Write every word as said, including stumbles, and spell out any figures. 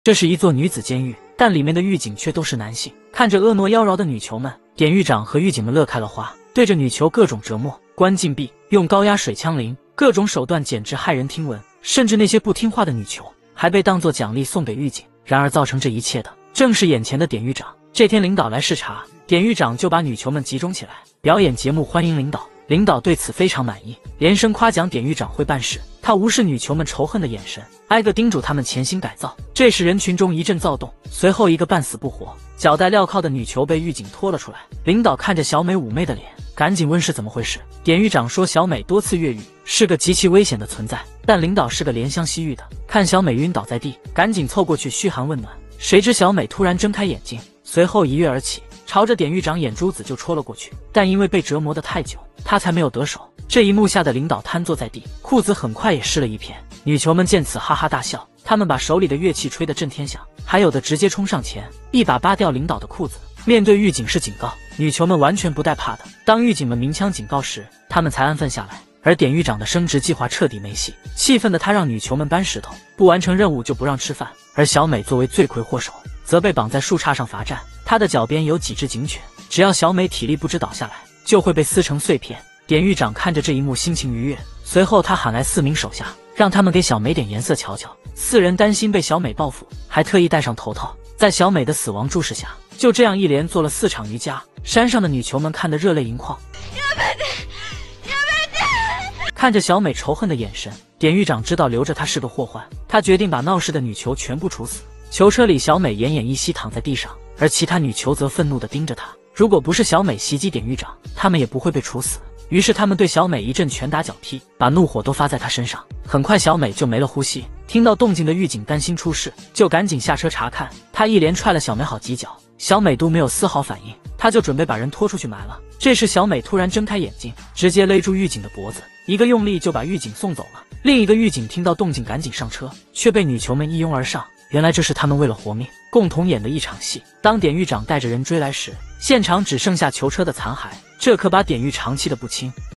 这是一座女子监狱，但里面的狱警却都是男性。看着婀娜妖娆的女囚们，典狱长和狱警们乐开了花，对着女囚各种折磨，关禁闭，用高压水枪淋，各种手段简直骇人听闻。甚至那些不听话的女囚还被当作奖励送给狱警。然而造成这一切的正是眼前的典狱长。这天领导来视察，典狱长就把女囚们集中起来，表演节目欢迎领导。领导对此非常满意，连声夸奖典狱长会办事。他无视女囚们仇恨的眼神，挨个叮嘱他们潜心改造。这时人群中一阵躁动，随后一个半死不活、脚带镣铐的女囚被狱警拖了出来。领导看着小美妩媚的脸，赶紧问是怎么回事。典狱长说小美多次越狱，是个极其危险的存在，但领导是个怜香惜玉的，看小美晕倒在地，赶紧凑过去嘘寒问暖。谁知小美突然睁开眼睛，随后一跃而起，朝着典狱长眼珠子就戳了过去，但因为被折磨得太久，他才没有得手。这一幕吓得领导瘫坐在地，裤子很快也湿了一片。女囚们见此哈哈大笑，他们把手里的乐器吹得震天响，还有的直接冲上前，一把扒掉领导的裤子。面对狱警是警告，女囚们完全不带怕的。当狱警们鸣枪警告时，他们才安分下来。而典狱长的升职计划彻底没戏，气愤的他让女囚们搬石头，不完成任务就不让吃饭。而小美作为罪魁祸首，则被绑在树杈上罚站。她的脚边有几只警犬，只要小美体力不支倒下来，就会被撕成碎片。典狱长看着这一幕心情愉悦，随后他喊来四名手下，让他们给小美点颜色瞧瞧。四人担心被小美报复，还特意戴上头套，在小美的死亡注视下，就这样一连做了四场瑜伽。山上的女囚们看得热泪盈眶，看着小美仇恨的眼神，典狱长知道留着她是个祸患，他决定把闹事的女囚全部处死。囚车里，小美奄奄一息躺在地上，而其他女囚则愤怒地盯着她。如果不是小美袭击典狱长，他们也不会被处死。于是他们对小美一阵拳打脚踢，把怒火都发在她身上。很快小美就没了呼吸。听到动静的狱警担心出事，就赶紧下车查看。他一连踹了小美好几脚，小美都没有丝毫反应，他就准备把人拖出去埋了。这时小美突然睁开眼睛，直接勒住狱警的脖子，一个用力就把狱警送走了。另一个狱警听到动静赶紧上车，却被女囚们一拥而上。原来这是他们为了活命共同演的一场戏。当典狱长带着人追来时，现场只剩下囚车的残骸，这可把典狱长气得不轻。